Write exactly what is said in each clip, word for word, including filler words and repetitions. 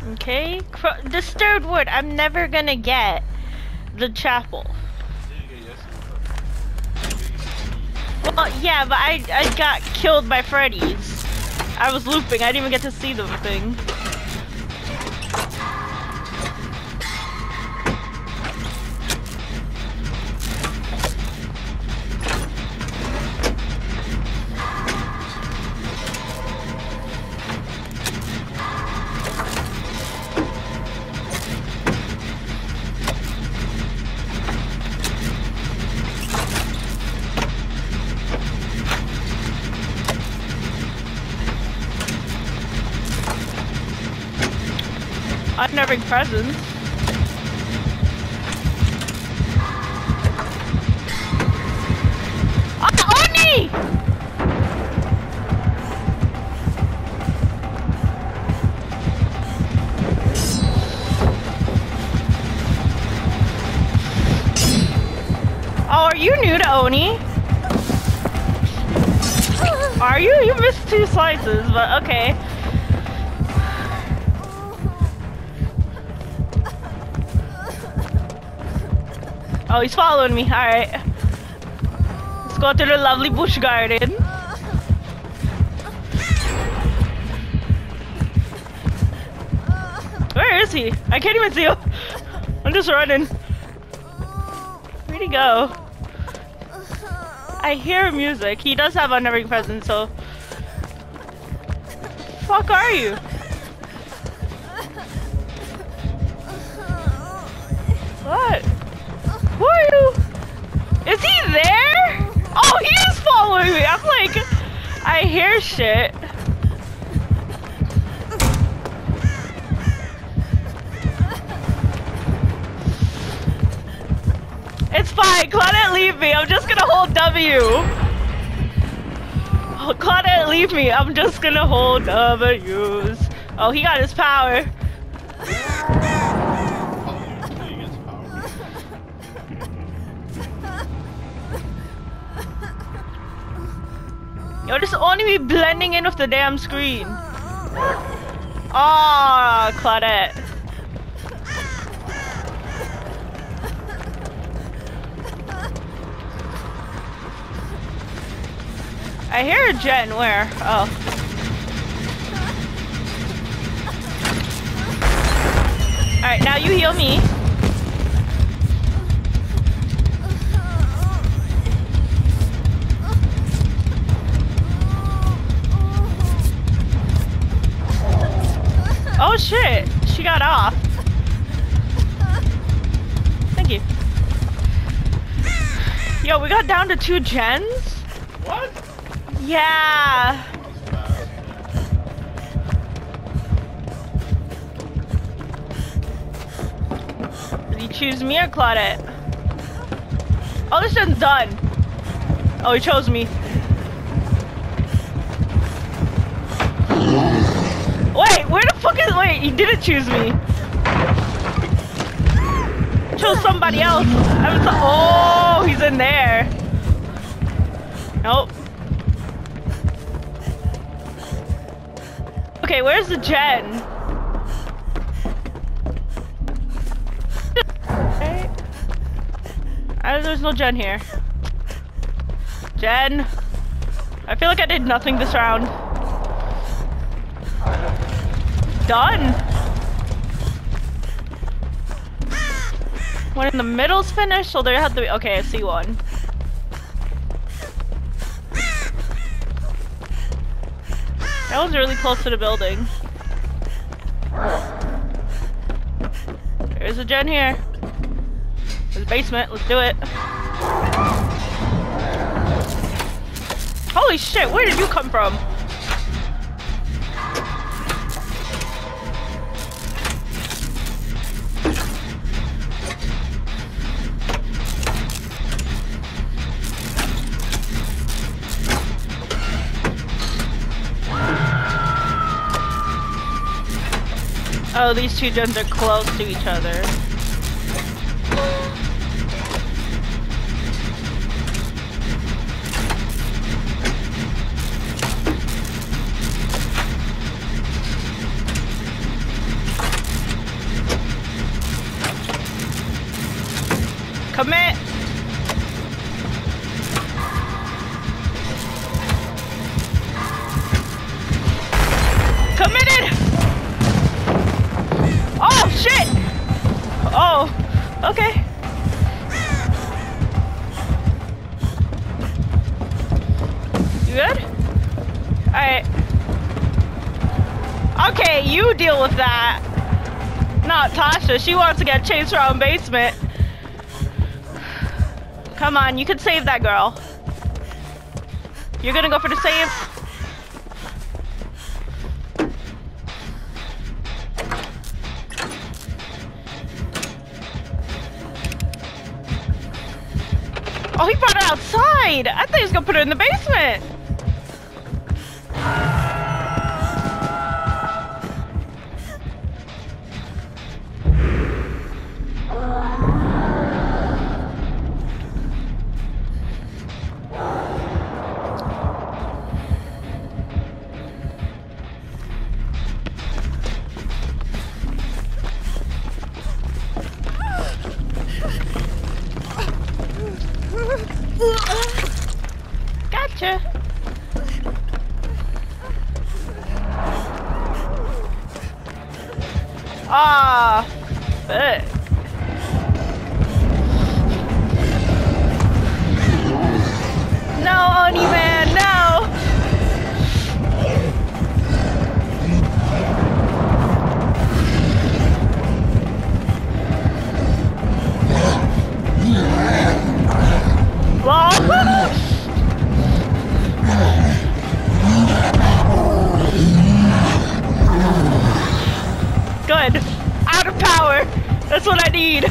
Okay, Cro disturbed wood. I'm never gonna get the chapel. Well, yeah, but I I got killed by Freddy's. I was looping. I didn't even get to see the thing. Unnerving presence. Oh, Oni! Oh, are you new to Oni? Are you? You missed two slices, but okay. Oh, he's following me. Alright. Let's go to the lovely bush garden. Where is he? I can't even see him. I'm just running. Where'd he go? I hear music. He does have unnerving presence, so... Fuck are you? What? Who are you? Is he there? Oh, he is following me. I'm like, I hear shit. It's fine. Claudette, leave me. I'm just gonna hold W. Oh, Claudette, leave me. I'm just gonna hold W's. Oh, he got his power. Yo, this only me blending in with the damn screen. Ah, oh, Claudette. I hear a Jen. Where? Oh. Alright, now you heal me. Oh shit, she got off. Thank you. Yo, we got down to two gens? What? Yeah. Did he choose me or Claudette? Oh, this gen's done. Oh, he chose me. Wait, where the fuck is- wait, he didn't choose me. Chose somebody else. I was- oh, he's in there. Nope. Okay, where's the gen? Okay. Uh, there's no gen here. Gen. I feel like I did nothing this round. Done. One in the middle's finished, so there have to be. Okay, I see one. That was really close to the building. There's a gen here. There's a basement. Let's do it. Holy shit! Where did you come from? Oh, these two gens are close to each other. Commit. Committed. Oh shit. Oh. Okay. You good? Alright. Okay, you deal with that. Not Tasha. She wants to get chased around basement. Come on, you can save that girl. You're gonna go for the save? Oh, he brought it outside! I thought he was gonna put it in the basement! Gotcha. Ah, fuck. No, Oni man, no. Good. Out of power. That's what I need.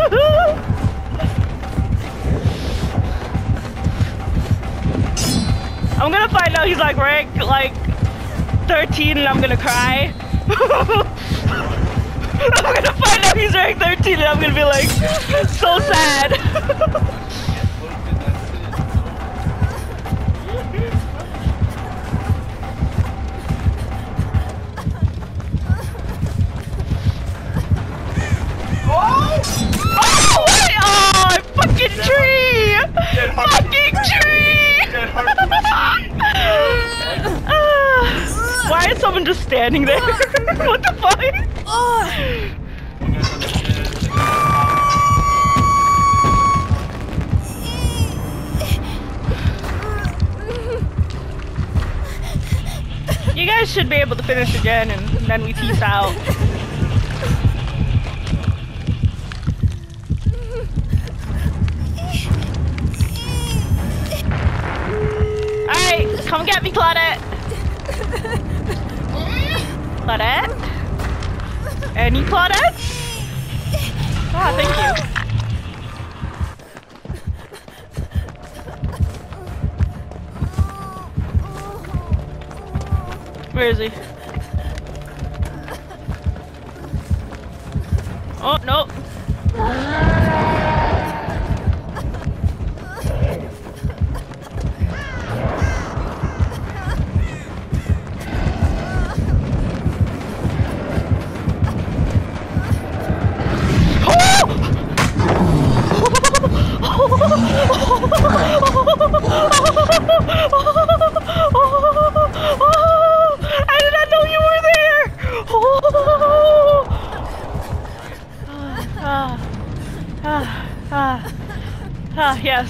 I'm gonna find out he's like rank like thirteen and I'm gonna cry. I'm gonna find out he's rank thirteen and I'm gonna be like so sad. Tree! Fucking tree! uh, why is someone just standing there? What the fuck? You guys should be able to finish again and then we peace out. Come get me, Claudette! Claudette? Any Claudette? Ah, thank you. Where is he? Oh, no. I did not know you were there! Oh. Ah, ah, ah, ah, yes.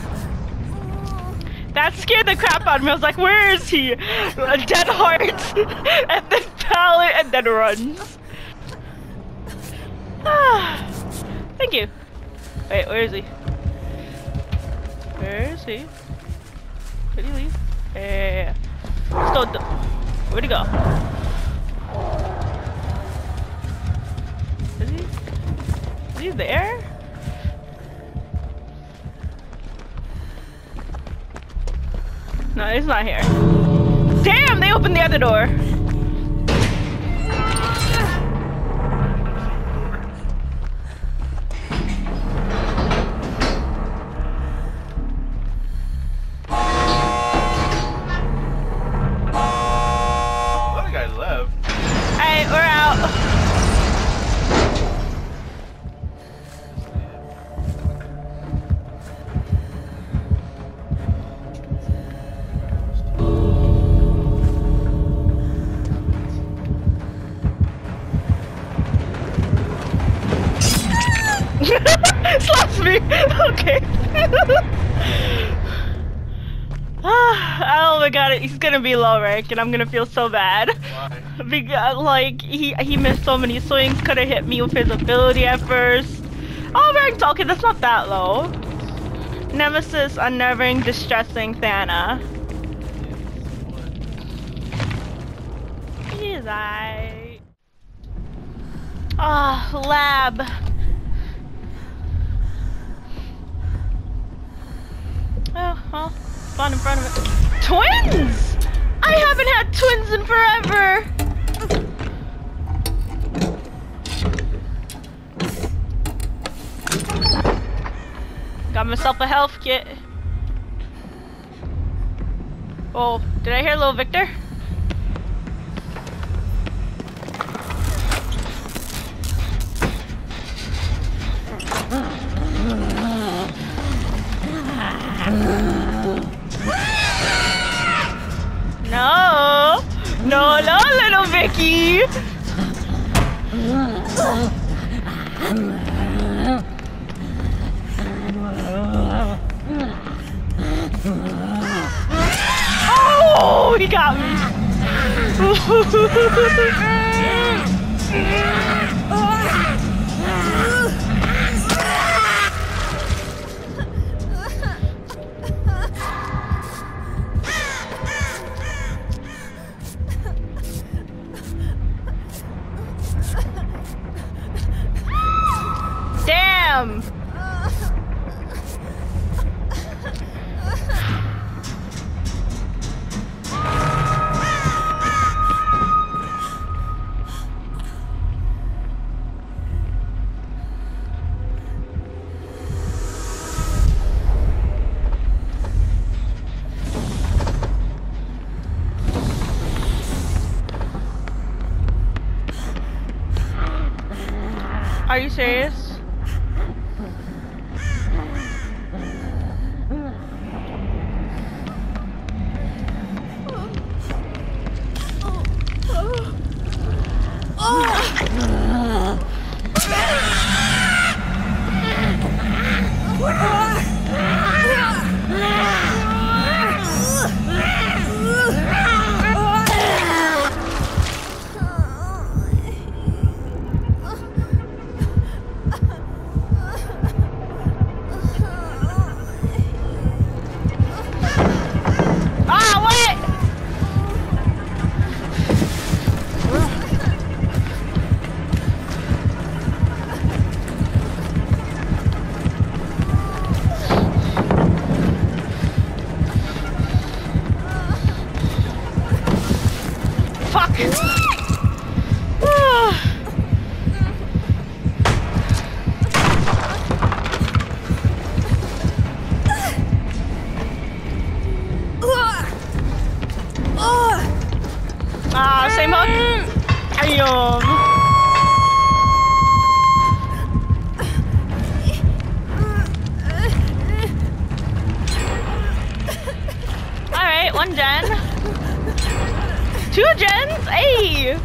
That scared the crap out of me. I was like, where is he? A dead heart, and then pallet, and then runs. Ah, thank you. Wait, where is he? Where is he? Did he leave? Yeah. Still, where'd he go? Is he? Is he there? No, he's not here. Damn, they opened the other door. me. Okay. Oh my god, he's gonna be low rank and I'm gonna feel so bad. Why? Because, like, he he missed so many swings, could have hit me with his ability at first. Oh, ranked, okay, that's not that low. Nemesis, unnerving, distressing, Thana. He's aight. Ah, oh, lab. Oh, well, spawn in front of it. Twins! I haven't had twins in forever! Got myself a health kit. Oh, did I hear little Victor? No! No, no, little Vicky! Oh, he got me! Damn! Are you serious? Ah, same hook. Damn. All right, one gen, two gens. Hey.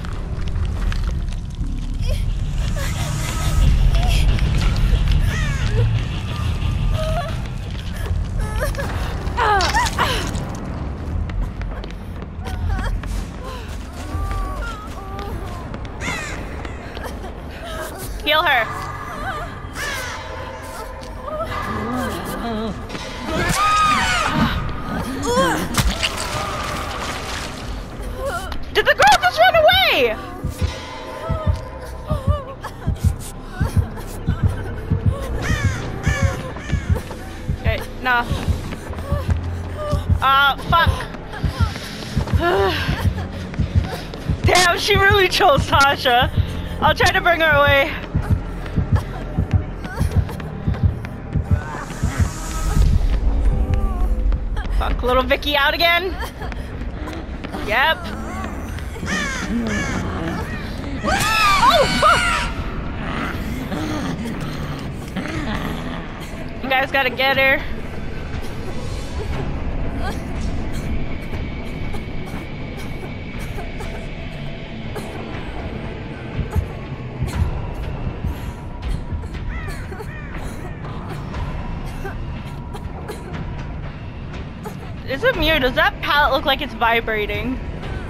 Heal her. Did the girl just run away? Okay, no. Ah, uh, fuck. Damn, she really chose Tasha. I'll try to bring her away. Fuck, little Vicky out again? Yep. Oh, fuck! You guys gotta get her. Mir, does that pallet look like it's vibrating?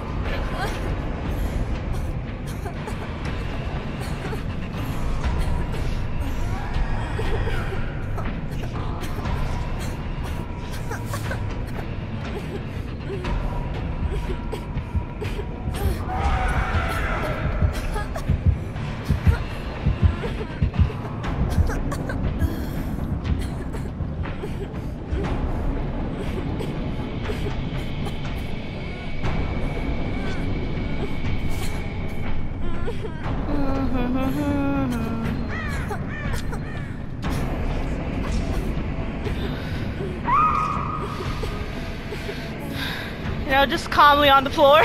You know, just calmly on the floor.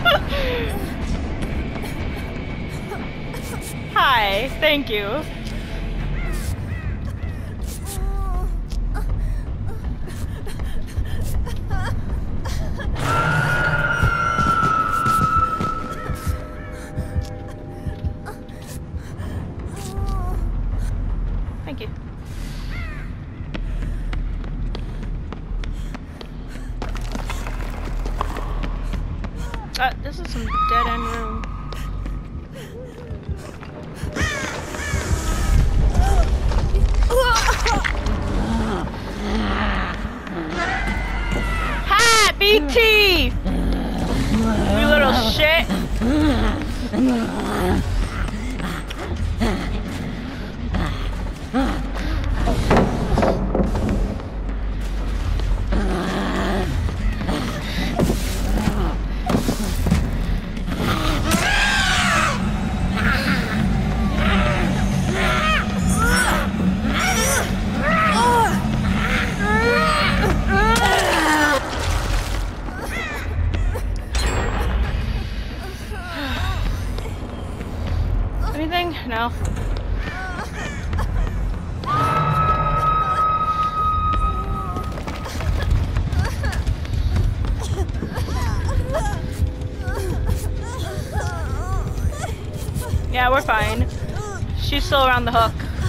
Hi, thank you. Thank you. Uh, this is some dead-end room. Hi, B T! You little shit! Anything? No. Yeah, we're fine. She's still around the hook.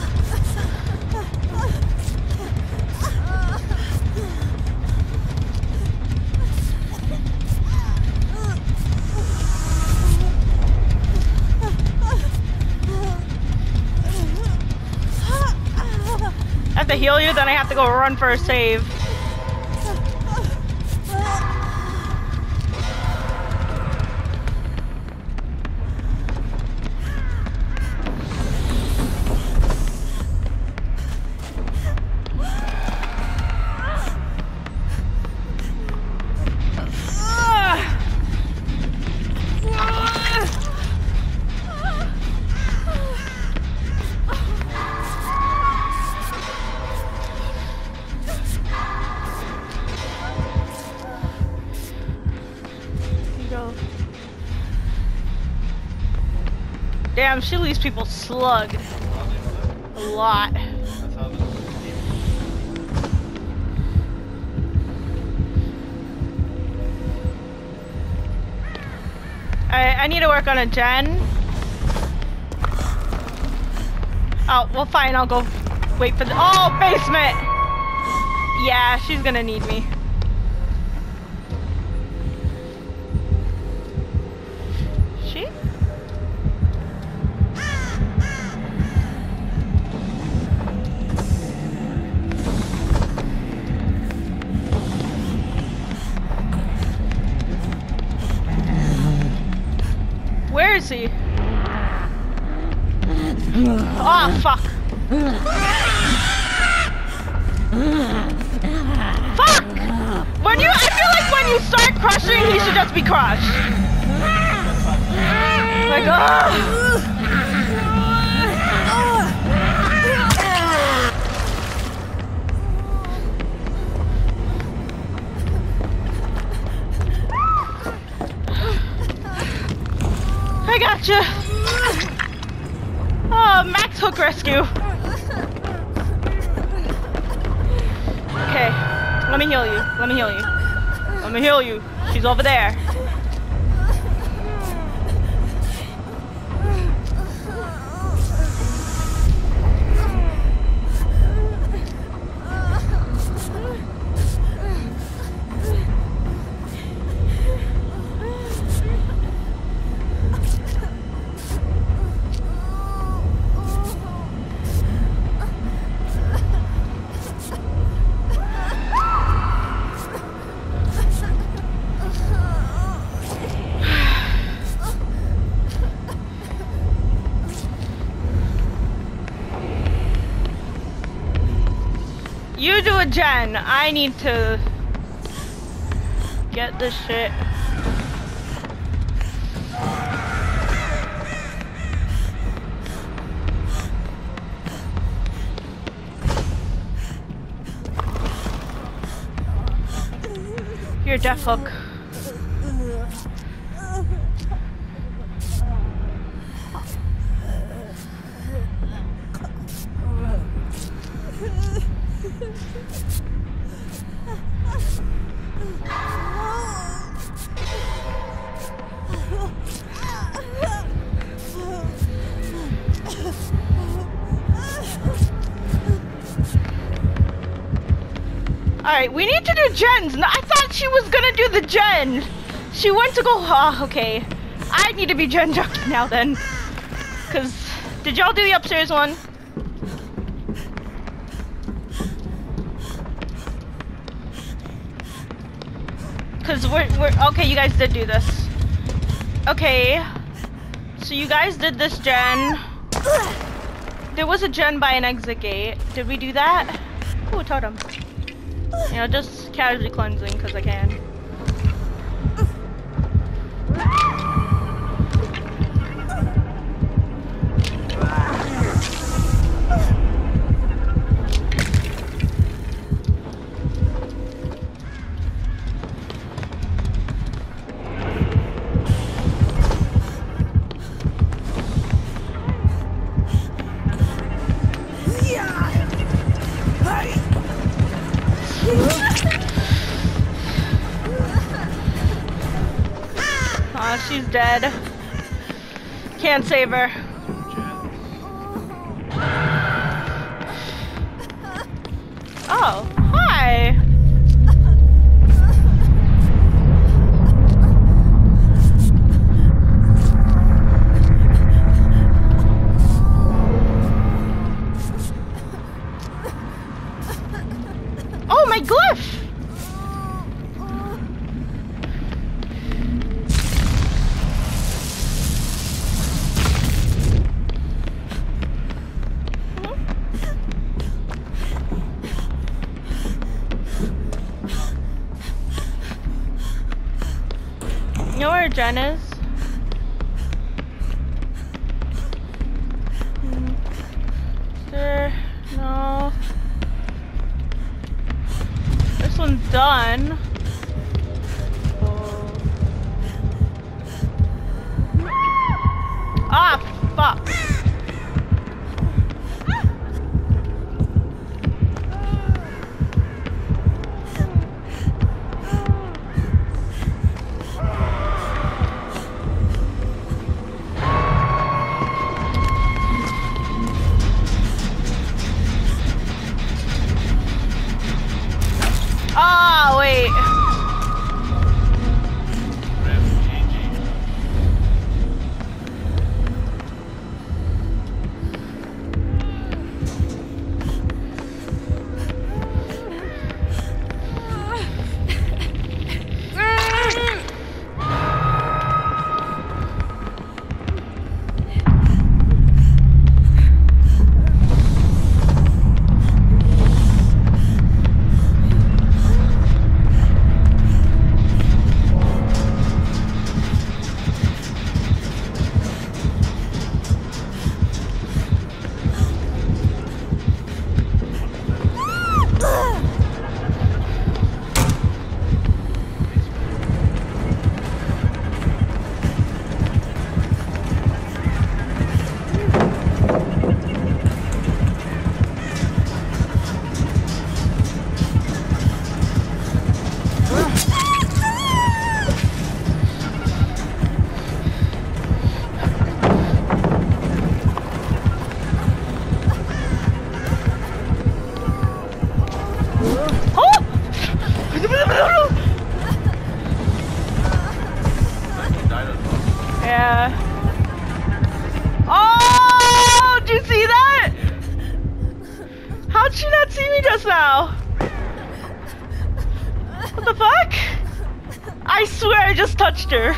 I have to heal you, then I have to go run for a save. Damn, she leaves people slugged. A lot. I, I need to work on a gen. Oh, well fine, I'll go wait for the- Oh, basement! Yeah, she's gonna need me. She? Where is he? Oh, fuck. Fuck! When you- I feel like when you start crushing, he should just be crushed. Like, ugh! I gotcha. Oh, Max Hook Rescue. Okay, let me heal you. Let me heal you. Let me heal you. She's over there. do a gen. I need to get this shit. Your death hook. Alright, we need to do gens. No, I thought she was gonna do the gen. She went to go. Oh, okay. I need to be gen junkie now then. Cause did y'all do the upstairs one? Cause we're we're okay. You guys did do this. Okay. So you guys did this gen. There was a gen by an exit gate. Did we do that? Ooh, totem. You know, just casually cleansing because I can. Aw, she's dead. Can't save her. Oh, hi. Oh, my glyph. You know where Jen is? Hmm. Is there? No. This one's done. Oh. Ah, fuck. Ah, wait. Yeah. Oh, did you see that? How'd she not see me just now? What the fuck? I swear I just touched her.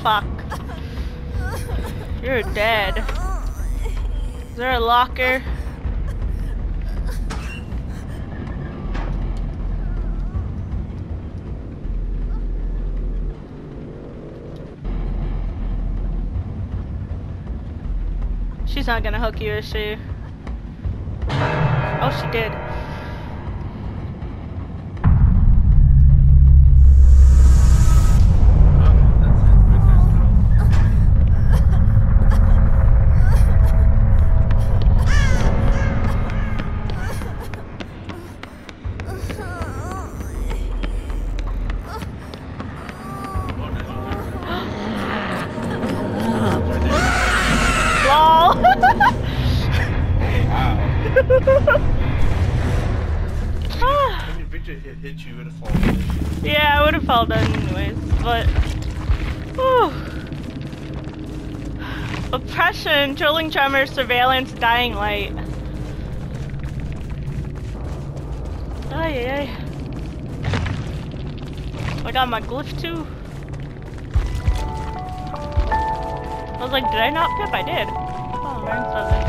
fuck. You're dead. Is there a locker? She's not gonna hook you, is she? Oh, she did. Hit you, would have fallen. Yeah, I would have fallen anyways, but whew. Oppression, drilling tremors, surveillance, dying light. Ay, ay, ay. I got my glyph too. I was like, did I not pip? I did. Oh, round seven.